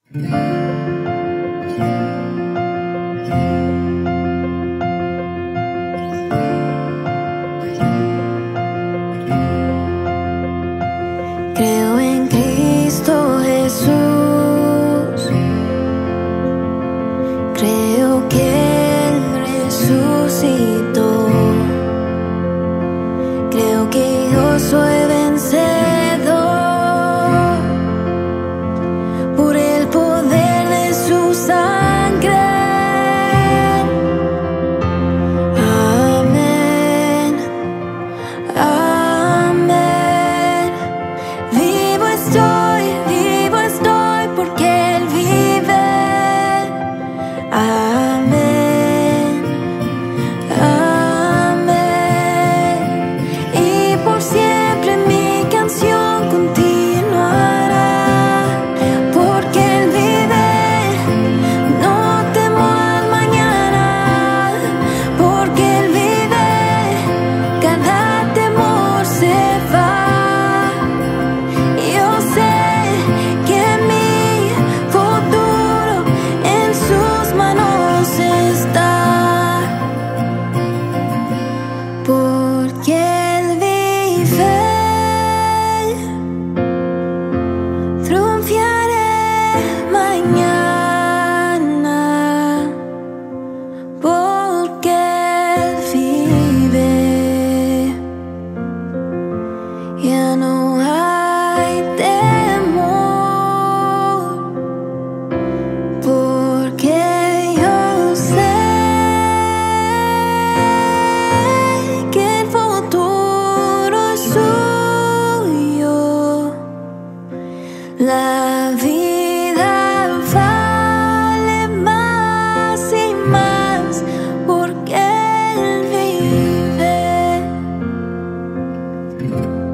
Creo en Cristo Jesús, creo que Él resucitó, creo que yo soy vencedor por el poder de su sangre. Amén, amén. Vivo estoy porque Él vive. Amén, amén. Y por siempre mi canción continuará, porque Él vive. No temo al mañana, porque Él vive. Cada temor se va. Yo sé que mi futuro en sus manos está, porque Él vive. Triunfaré mañana, porque Él vive. Ya no hay temor, porque yo sé que el futuro es suyo. La vida vale más y más, porque Él vive.